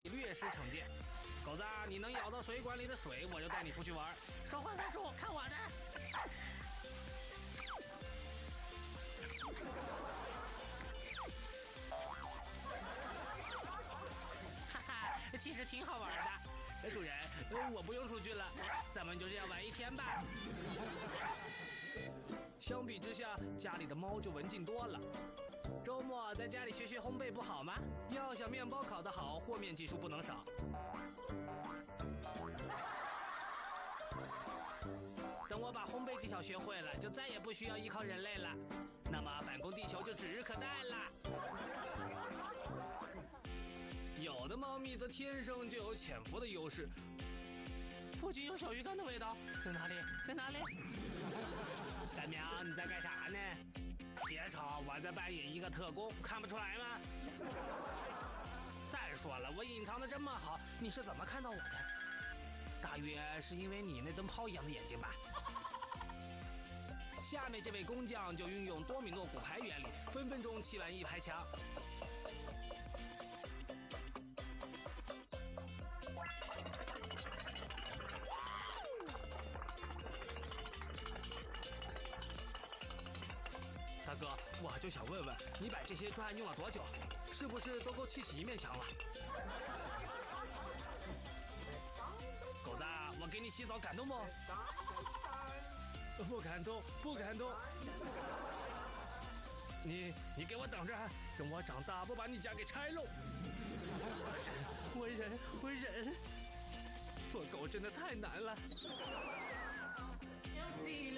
略施惩戒。狗子，你能舀到水管里的水，我就带你出去玩。 说话算数，看我的！哈哈，其实挺好玩的。 主人，我不用出去了，咱们就这样玩一天吧。相比之下，家里的猫就文静多了。周末在家里学学烘焙不好吗？要想面包烤得好，和面技术不能少。等我把烘焙技巧学会了，就再也不需要依靠人类了，那么反攻地球就指日可待了。有的猫咪则天生就有潜伏的优势。 附近有小鱼干的味道，在哪里？在哪里？ 大喵，你在干啥呢？别吵，我在扮演一个特工，看不出来吗？再说了，我隐藏的这么好，你是怎么看到我的？大约是因为你那灯泡一样的眼睛吧。下面这位工匠就运用多米诺骨牌原理，分分钟砌完一排墙。大哥，我就想问问，你摆这些砖用了多久？是不是都够砌起一面墙了？狗子，我给你洗澡，感动不？不感动，不感动。你给我等着，等我长大不把你家给拆喽！我忍，做狗真的太难了。